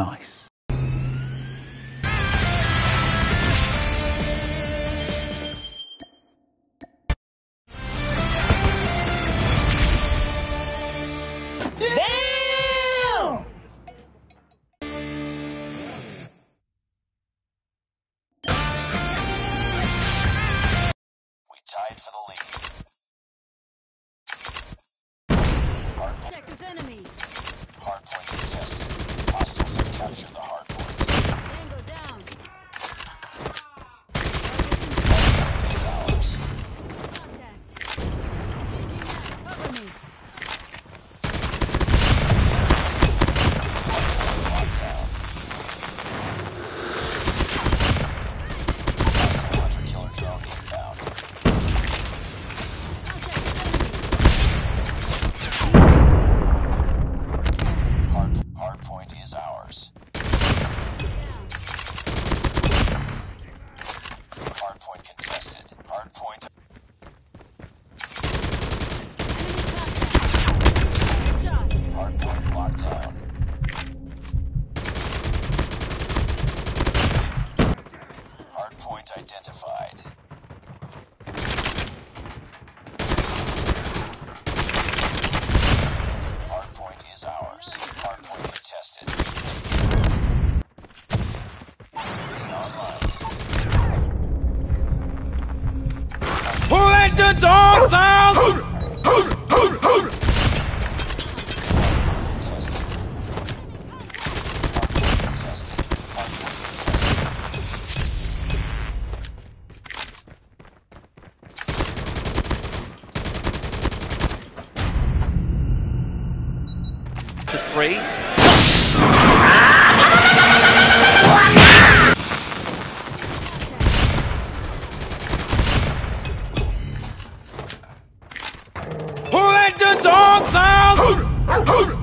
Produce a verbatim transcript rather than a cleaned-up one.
nice. Damn! We tied for the lead. Check with enemy. Hardpoint contested. Hostiles have captured the hardpoint. Tango down. It's ours. Contact. Cover me. Locked down. Hostile hunter-killer drone inbound. Hard, hardpoint is ours. Hardpoint contested. Hardpoint. Hardpoint locked down. Hardpoint identified. Hardpoint is ours. Hardpoint contested. Online. Who let the dogs out? Contested. Hardpoint contested. Hardpoint contested. To three. Who let the dogs out?